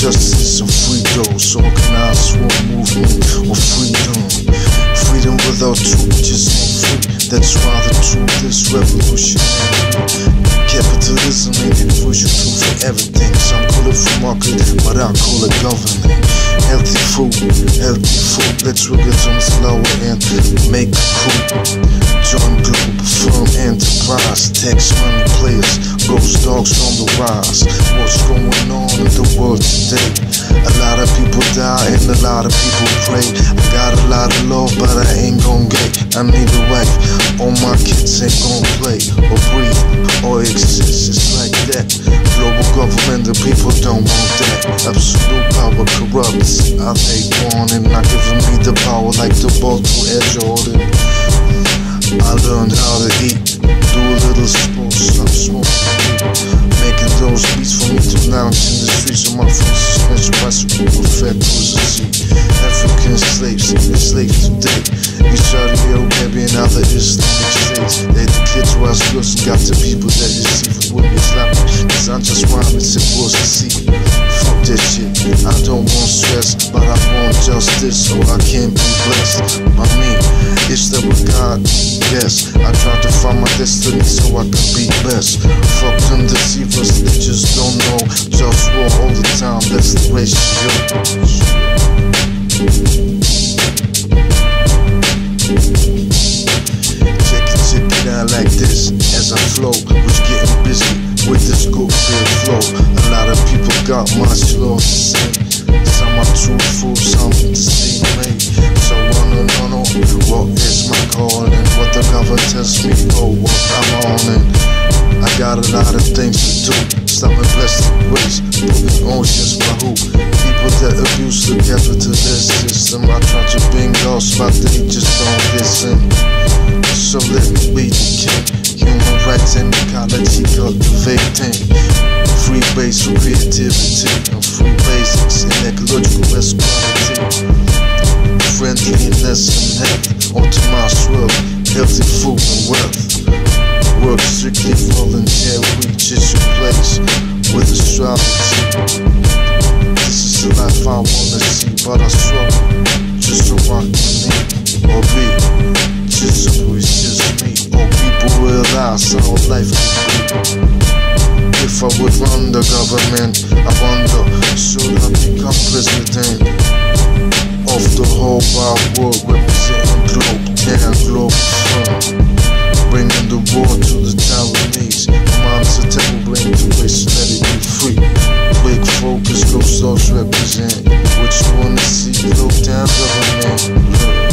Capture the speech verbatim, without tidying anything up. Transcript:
justice and freedom, organized for a movement of freedom. Freedom without truth just ain't free. That's why the truth is revolutionary. Capitalism ain't the crucial tool for everything. Some call it free market, but I call it government. Healthy food, healthy food. Let's work it on slower and make a coup. Join Globalfirm enterprise. Tax money players, GhostDogz on the rise. What's going on in the world today? A lot of people die and a lot of people pray. I got a lot of love, but I ain't gon' get. I need a wife. All my kids ain't gon' play or breathe or exist. It's like that. Global government, the people don't want that. Absolute power corrupts. I hate warning, not giving me the power like the ball to Air Jordan. I learned how to eat, do a little sports, stop smoking, making those beats for me to lounge in the streets of my friends. Suspension bicycle with fat cruisers. African slaves, enslaved today. In Saudi Arabia and other Islamic states. They the kids who are girls and got the people that receive with Islamic. Cause I'm just rhyming, supposed to see. Fuck that shit, I don't want stress, but I want justice, so I can't be blessed by me. It's that with God, yes. I try to find my destiny so I can be best. Fuck them deceivers, they just don't know. JustWar all the time, that's the ratio. Check it, check it out like this as I flow, which getting busy with this good feel flow. A lot of people got much love to say. Some are truthful, some deceive me. So I wanna know what is my call and what the government tells me, oh, what I'm on. And I got a lot of things to do. Stop my plastic waste, putting oceans by who? People that abuse the capitalist system. I try to bring lost, but they just don't listen. So let me be the king. Human rights and ecology cultivating. Free base for creativity and free basics in ecological equality. Friendliness and health, optimized wealth, healthy food and wealth. Work strictly volunteer, reach is your place with astrology. This is the life I wanna see, but I struggle just so I can live or be. Just so it's just me, or people realize how life can be. If I would run the government, I wonder, should I become president of the whole wide world, representing Globetown, Globalfirm, bringing the war to the Taiwanese. Mom's a terrible brain to waste, let it be free. Quick focus, GhostDogz represent. What you wanna see, Globetown government.